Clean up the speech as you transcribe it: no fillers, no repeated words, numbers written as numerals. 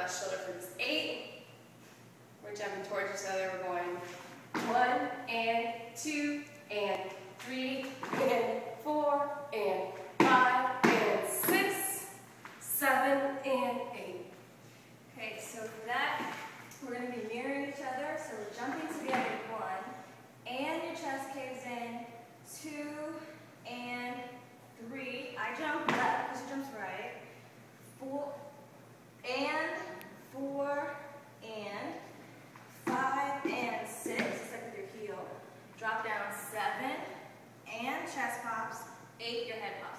left shoulder for this 8. We're jumping towards each other. We're going 1 and 2 and 3 and 4 and 5 and 6, 7 and 8. Okay, so for that, we're going to be mirroring each other. So we're jumping together 1, and your chest caves in, 2 and 3. I jump left, Chris jumps right. 4 and 4 and 5 and 6. It's like with your heel. Drop down 7 and chest pops. 8, your head pops.